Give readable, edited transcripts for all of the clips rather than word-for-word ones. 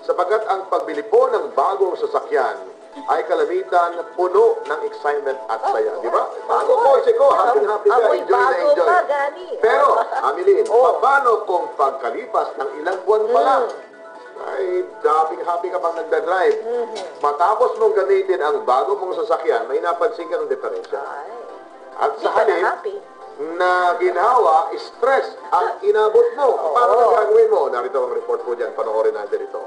Sapagat ang pagbili po ng bagong sasakyan ay kalamitan puno ng excitement at saya, di ba? Bago kotse ko, happy ka, Amoy enjoy na bago enjoy. pa, Gani. Pero, Amilin, paano kung pagkalipas ng ilang buwan pa lang, ay happy ka bang nagdadrive? Matapos mong gamitin ang bago mong sasakyan, may napansin ka ng diferensya. Ay, At di sa ka na halip, happy. na ginhawa, stress ang inabot mo. Paano ang gagawin mo? Narito ang report po dyan. Panoorin natin ito.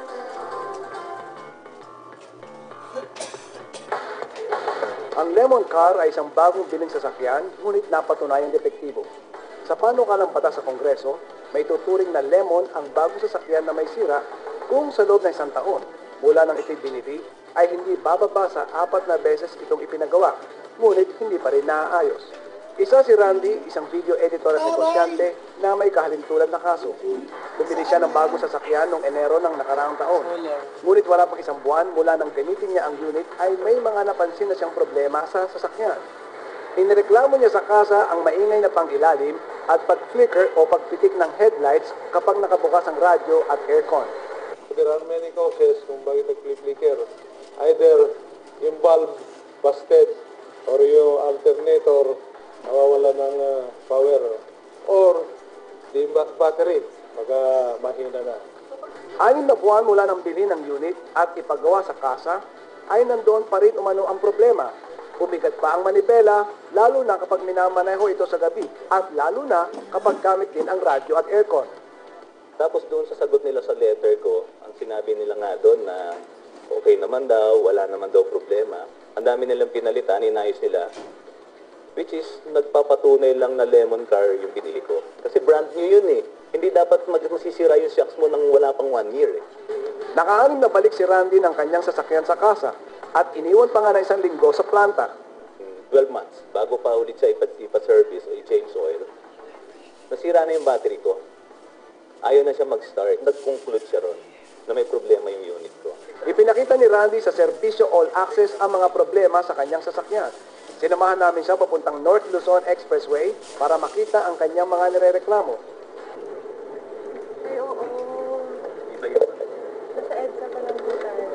Ang Lemon Car ay isang bagong biling sasakyan, ngunit napatunayang depektibo. Sa panukalang batas sa Kongreso, may tuturing na Lemon ang bagong sasakyan na may sira kung sa loob ng isang taon mula nang ito'y binili ay hindi bababa sa 4 na beses itong ipinagawa, ngunit hindi pa rin naaayos. Isa si Randy, isang video editor at negosyante na may kahalintulad na kaso. Bumili siya ng bagong sasakyan noong Enero ng nakaraang taon. Ngunit wala pang isang buwan mula nang gamitin niya ang unit ay may mga napansin na siyang problema sa sasakyan. Inireklamo niya sa kasa ang maingay na pangilalim at pag-flicker o pagpitik ng headlights kapag nakabukas ang radyo at aircon. There are many causes kung bakit nag-flicker. Either yung bulb busted or yung alternator nawawala ng power or the battery mahina na. 6 na buwan mula nang bilhin ng unit at ipagawa sa kasa ay nandoon pa rin umano ang problema. Bumigat pa ang manibela, lalo na kapag minamaneho ito sa gabi at lalo na kapag gamit din ang radyo at aircon. Tapos doon sa sagot nila sa letter ko, ang sinabi nila nga doon na okay naman daw, wala naman daw problema. Ang dami nilang pinalitan, inayos nila. Which is, nagpapatunay lang na Lemon Car yung binili ko. Kasi brand new yun eh. Hindi dapat masisira yung shocks mo nang wala pang 1 year eh. Naka-6 na balik si Randy ng kanyang sasakyan sa kasa at iniwan pa nga na 1 linggo sa planta. 12 months, bago pa ulit siya ipa-service o i-change oil, nasira na yung battery ko. Ayaw na siya mag-start. Nag-conclude siya ron na may problema yung unit ko. Ipinakita ni Randy sa Serbisyo All Access ang mga problema sa kanyang sasakyan. Sinamahan namin siya papuntang North Luzon Expressway para makita ang kanyang mga nirereklamo. Ay, oo. Iba yun. Nasa EDSA pa lang po tayo.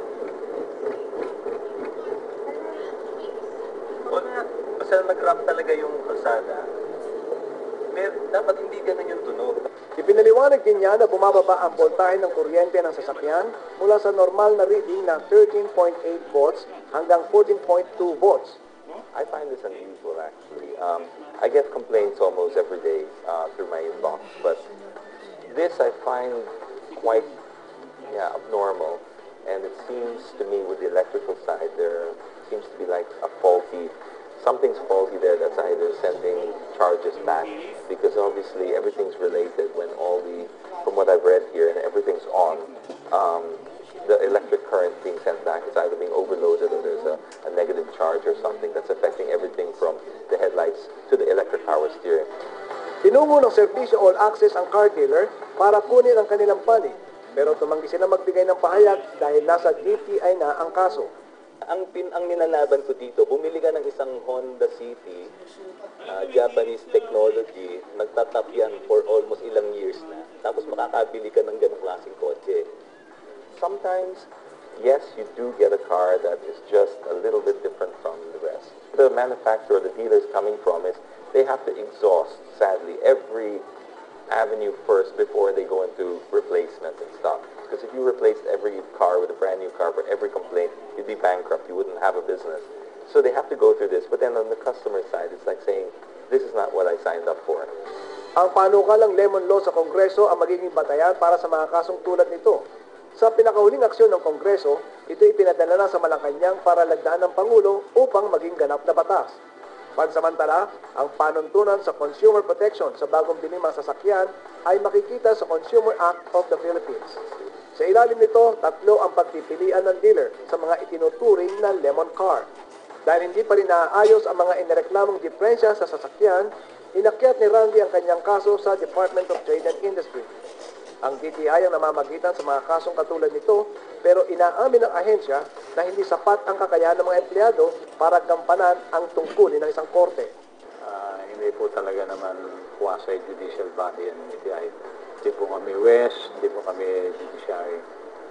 Basta nag-ramp talaga yung kalsada. Dapat hindi ganun yung tunog. Ipinaliwanag din niya na bumababa ang voltahe ng kuryente ng sasakyan mula sa normal na reading na 13.8 volts hanggang 14.2 volts. I find this unusual, actually. I get complaints almost every day through my inbox, but this I find quite abnormal. And it seems to me with the electrical side, there seems to be like something's faulty there that's either sending charges back, because obviously everything's related when from what I've read here, and everything's on. The electric current being sent back is either being overloaded or there's a negative charge or something that's affecting everything from the headlights to the electric power steering. Tinungo ng Serbisyo All Access ang car dealer para kunin ang kanilang panig, pero tumanggi sila magbigay ng pahayag dahil nasa DTI na ang kaso. Ang ninalaban ko dito, bumili ka ng isang Honda City, Japanese technology, nagtatap yan for almost ilang years na. Tapos makakabili ka ng ganong klaseng kotse. Sometimes, yes, you do get a car that is just a little bit different from the rest. The manufacturer, the dealer is coming from is they have to exhaust, sadly, every avenue first before they go into replacement and stuff. Because if you replaced every car with a brand new car for every complaint, you'd be bankrupt. You wouldn't have a business. So they have to go through this. But then on the customer side, it's like saying, this is not what I signed up for. Ang panukalang Lemon Law sa Kongreso ang magiging batayan para sa mga kasong tulad nito. Sa pinakahuling aksyon ng Kongreso, ito ipinadala na sa Malacanang para lagdaan ng Pangulo upang maging ganap na batas. Pansamantala, ang panuntunan sa consumer protection sa bagong biling mga sasakyan ay makikita sa Consumer Act of the Philippines. Sa ilalim nito, 3 ang pagpipilian ng dealer sa mga itinuturing na Lemon Car. Dahil hindi pa rin naaayos ang mga inireklamong diferensya sa sasakyan, inakyat ni Randy ang kanyang kaso sa Department of Trade and Industry. Ang DTI ang namamagitan sa mga kasong katulad nito, pero inaamin ng ahensya na hindi sapat ang kakayahan ng mga empleyado para gampanan ang tungkulin ng isang korte. Hindi po talaga naman quasi-judicial body ang DTI. Hindi po kami WES, hindi po kami judiciary.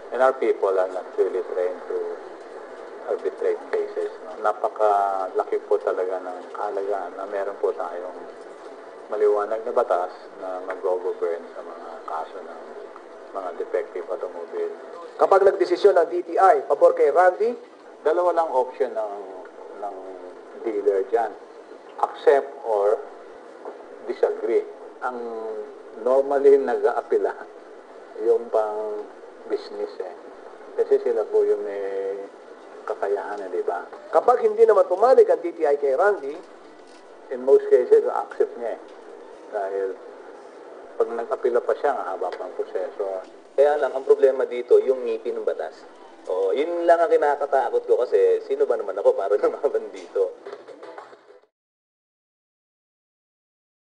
And our people are not really trained to arbitrate cases. No? Napakalaki po talaga ng kahalagaan na meron po tayong maliwanag na batas na mag-govern sa mga kaso ng mga defective automobile. Kapag nagdesisyon ng DTI pabor kay Randy, Dalawa lang option ng dealer dyan. Accept or disagree. Ang normally nag-aapila, yung pang business eh. Kasi sila po yung may kakayahan, di ba? kapag hindi naman pumalig ang DTI kay Randy, In most cases, accept niya eh. Dahil pag nag-apila pa siya, haba pang proseso. Kaya lang, ang problema dito, yung ngipin ng batas. Yun lang ang kinakatakot ko kasi sino ba naman ako para lumaban dito?